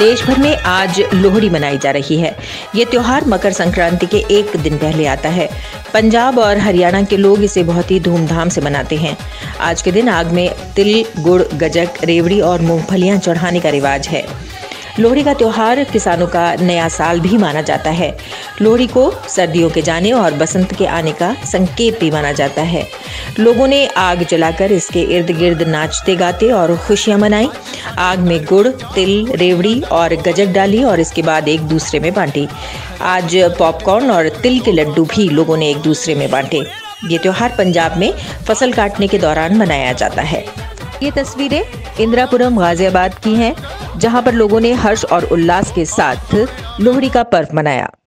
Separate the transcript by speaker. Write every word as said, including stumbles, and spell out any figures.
Speaker 1: देश भर में आज लोहड़ी मनाई जा रही है। ये त्योहार मकर संक्रांति के एक दिन पहले आता है। पंजाब और हरियाणा के लोग इसे बहुत ही धूमधाम से मनाते हैं। आज के दिन आग में तिल, गुड़, गजक, रेवड़ी और मूंगफलियां चढ़ाने का रिवाज है। लोहड़ी का त्योहार किसानों का नया साल भी माना जाता है। लोहड़ी को सर्दियों के जाने और बसंत के आने का संकेत भी माना जाता है। लोगों ने आग जलाकर इसके इर्द गिर्द नाचते गाते और खुशियां मनाई। आग में गुड़, तिल, रेवड़ी और गजक डाली और इसके बाद एक दूसरे में बांटी। आज पॉपकॉर्न और तिल के लड्डू भी लोगों ने एक दूसरे में बांटे। ये त्योहार पंजाब में फसल काटने के दौरान मनाया जाता है। ये तस्वीरें इंदिरापुरम गाजियाबाद की हैं, जहां पर लोगों ने हर्ष और उल्लास के साथ लोहड़ी का पर्व मनाया।